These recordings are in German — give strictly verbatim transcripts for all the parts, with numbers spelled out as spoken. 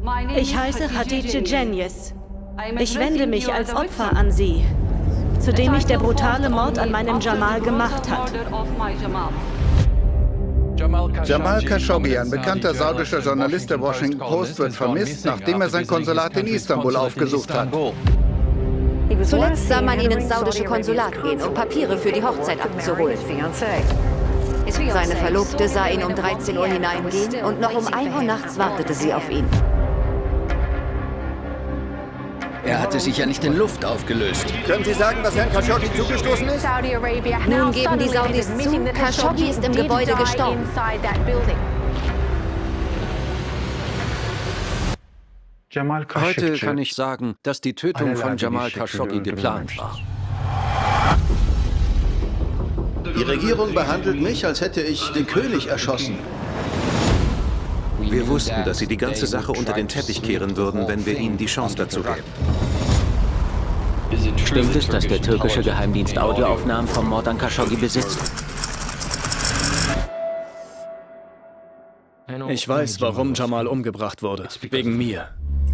Ich heiße Khadija Cengiz. Ich wende mich als Opfer an Sie, zu dem mich der brutale Mord an meinem Jamal gemacht hat. Jamal Khashoggi, ein bekannter saudischer Journalist der Washington Post, wird vermisst, nachdem er sein Konsulat in Istanbul aufgesucht hat. Zuletzt sah man ihn ins saudische Konsulat gehen, um Papiere für die Hochzeit abzuholen. Seine Verlobte sah ihn um dreizehn Uhr hineingehen und noch um ein Uhr nachts wartete sie auf ihn. Er hatte sich ja nicht in Luft aufgelöst. Können Sie sagen, was Herrn Khashoggi zugestoßen ist? Nun geben die Saudis zu, Khashoggi ist im Gebäude gestorben. Heute kann ich sagen, dass die Tötung von Jamal Khashoggi geplant war. Die Regierung behandelt mich, als hätte ich den König erschossen. Wir wussten, dass sie die ganze Sache unter den Teppich kehren würden, wenn wir ihnen die Chance dazu geben. Stimmt es, dass der türkische Geheimdienst Audioaufnahmen vom Mord an Khashoggi besitzt? Ich weiß, warum Jamal umgebracht wurde. Wegen mir.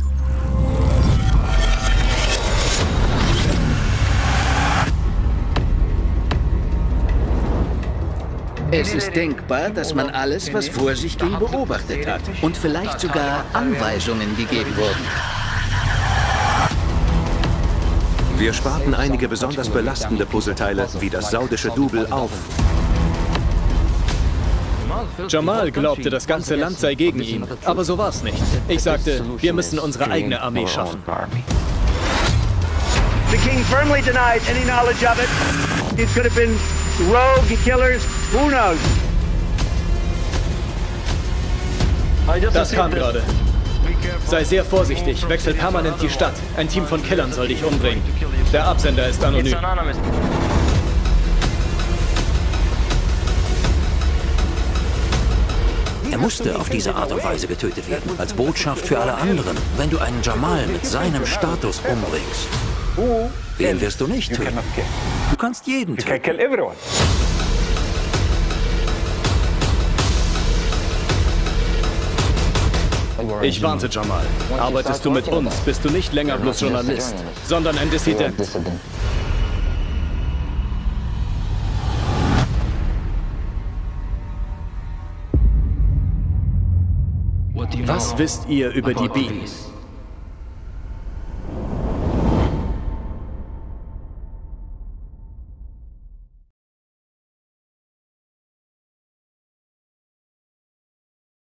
Es ist denkbar, dass man alles, was vor sich ging, beobachtet hat und vielleicht sogar Anweisungen gegeben wurden. Wir sparten einige besonders belastende Puzzleteile, wie das saudische Double, auf. Jamal glaubte, das ganze Land sei gegen ihn, aber so war es nicht. Ich sagte, wir müssen unsere eigene Armee schaffen. The king firmly denied any knowledge of it. It could have been rogue killers. Who knows? Das kam gerade. Sei sehr vorsichtig, wechsel permanent die Stadt. Ein Team von Killern soll dich umbringen. Der Absender ist anonym. Er musste auf diese Art und Weise getötet werden, als Botschaft für alle anderen. Wenn du einen Jamal mit seinem Status umbringst, wen wirst du nicht töten? Du kannst jeden töten. Ich warnte Jamal. Arbeitest du mit uns, bist du nicht länger bloß Journalist, sondern ein Dissident. Was wisst ihr über die Bean?